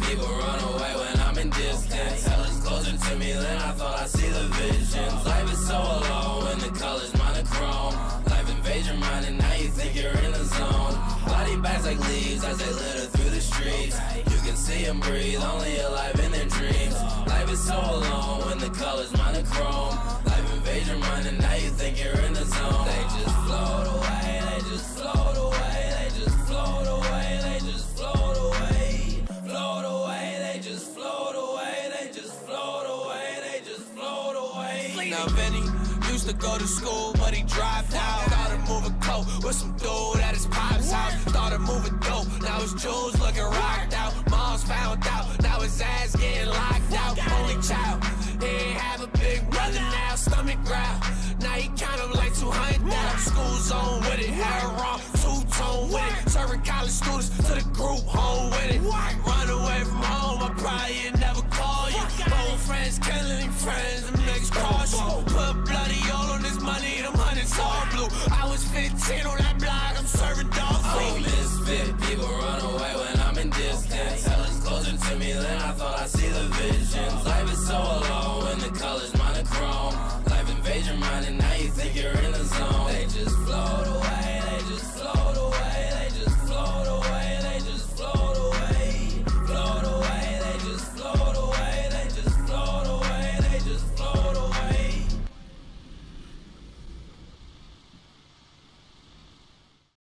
People run away when I'm in distance. Hell is closer to me than I thought I see the visions. Life is so alone when the color's monochrome. Life invades your mind and now you think you're in the zone. Body bags like leaves as they litter through the streets. You can see them breathe, only alive in their dreams. Life is so alone when the color's monochrome. Life invades your mind and now you think you're in the zone. They just float away, they just float away, they just float away, they just float away. Float away, they just float away, they just float away, they just float away. Now Vinny used to go to school, but he dropped out. Started moving coke with some dude at his pop's house. Started moving dope, now his jewels looking rocked out. Mom's found out, now his ass getting locked out. Only child, he ain't have a big brother now. Stomach growl, now he count him like 200 down. School zone with it, hair wrong, two-tone with it. Serving college students to the group home with it. Run away from home, I probably ain't never call you. Old friends killing friends, them niggas cross you. Put bloody all on this money, them hundreds all blue. I was 15 on that.